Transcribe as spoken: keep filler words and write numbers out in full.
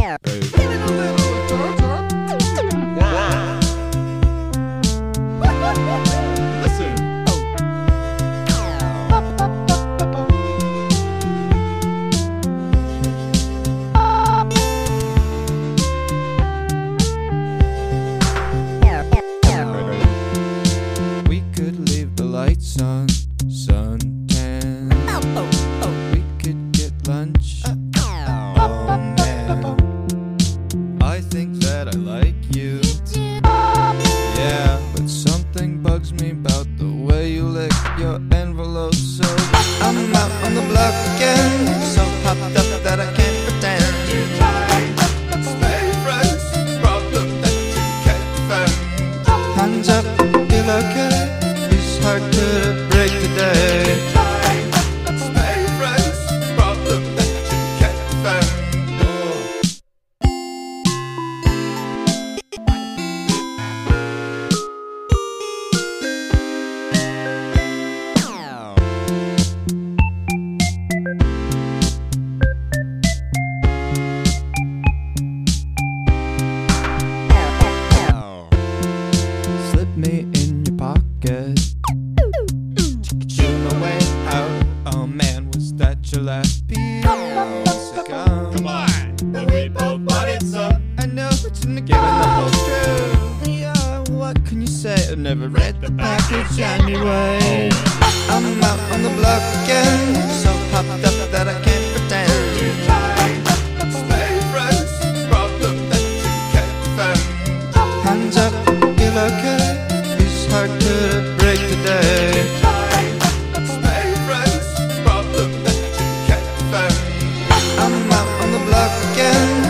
We could leave the lights on, suntan. We could get lunch. Oh man, I think that I like you. Yeah, but something bugs me about the way you lick your envelope. So I'm out on the block again, so popped up that I can't pretend. Stay friends, problem that you can't defend. Hands up, feel okay. It's hard to break today. Stay friends, problem that you can't defend. Slip me in your pocket. Chew my way out. Oh man, was that your last piece? Come on, we both bought it, son. I know, but you're not giving the whole truth. Yeah, what can you say? I never read the package anyway. I'm out on the block again, so popped up that I can't pretend. Stay friends, problem that you can't defend. Hands up, feel okay. It's hard to break today. Stay friends, problem that you can't defend. I'm out on the block again,